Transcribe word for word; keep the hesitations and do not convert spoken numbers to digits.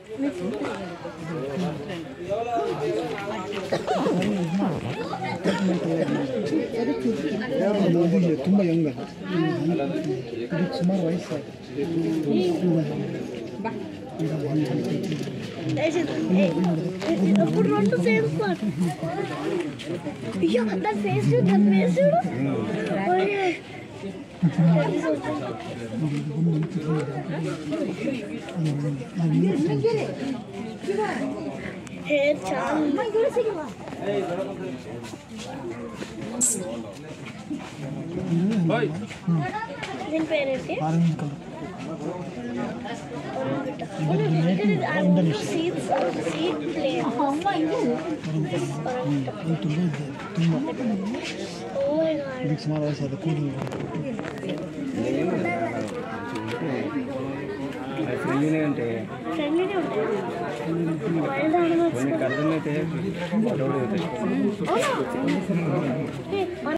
ತುಂಬ ಯಂಗ್ ಸುಮಾರು ವಯಸ್ಸು అప్పుడు రెండు సేమ్ స్పాట్ అయ్యో నా ఫేస్ చూడు నా ఫేస్ చూడు హెయిర్ చాలా దీని పేరేంటి సీడ్స్ సీడ్ ప్లేన్ సుమారు వయసు అది కూలి ఫ్రెండ్లీనే ఉంటాయి ఫ్రెండ్లీనే ఉంటాయి కొన్ని కర్రలు అయితే